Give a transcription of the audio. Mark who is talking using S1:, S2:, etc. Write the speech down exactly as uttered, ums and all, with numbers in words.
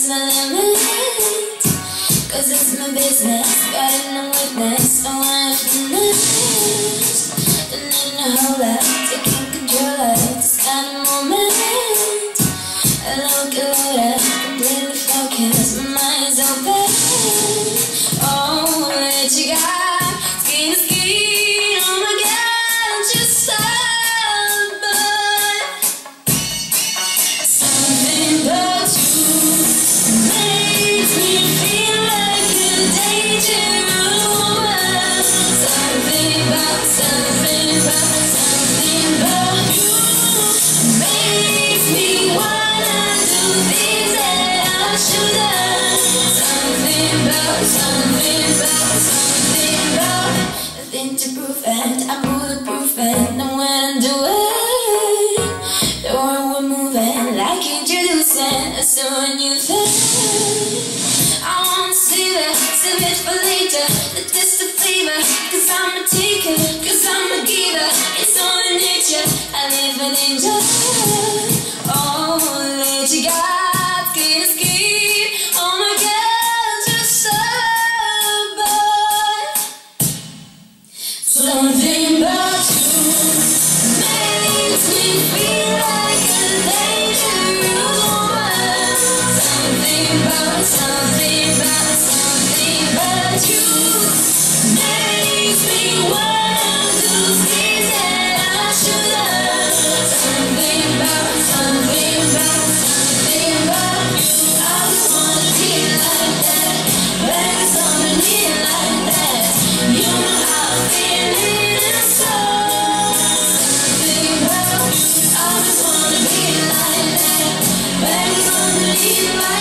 S1: my limit, cause it's my business. Got no witness, no happiness. Don't need no whole lot, taking control of this kind of moment. I look loaded, completely focused, my mind's open. Oh, what you got? Skin to skin, oh my God, I'm just so bad. Something about you makes me feel like a dangerous woman. Something about, something about, something about you makes me wanna do things that I shouldn't. Something about, something about, something about, nothing to prove and I'm bulletproof and know when I'm doing. The world we're moving like introducing us to a new thing. I wanna see that, save it for later, the taste of flavor. Cause I'm a taker, cause I'm a giver. It's all in nature, I live in danger. Oh, that you got, skin to skin. Oh my God, you're so bad. Something about you makes me feel like a dangerous woman. Something about, something about, something about you makes me wanna do things that I shouldn't. Something about, something about, something about you. I just wanna be like that, baby, something in like that. You know how I feel inside. Something about you. I just wanna be like that, baby, something in like that.